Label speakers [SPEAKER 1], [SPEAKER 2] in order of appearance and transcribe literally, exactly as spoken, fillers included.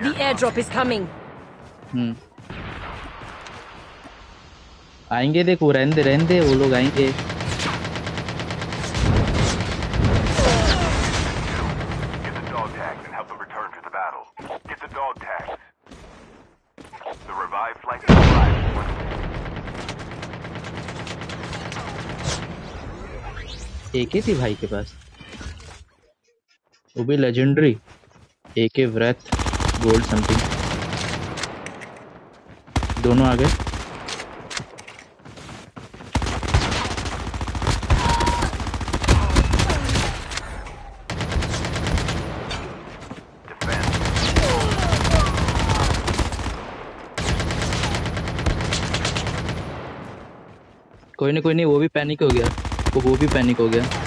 [SPEAKER 1] The airdrop is coming.
[SPEAKER 2] हम्म आएंगे, देखो रहने दे रहने दे, वो लोग आएंगे। एके थी भाई के पास, वो भी लेजेंडरी एके व्रत गोल्ड समथिंग, दोनों आ गए। कोई नहीं कोई नहीं, वो भी पैनिक हो गया, वो वो भी पैनिक हो गया।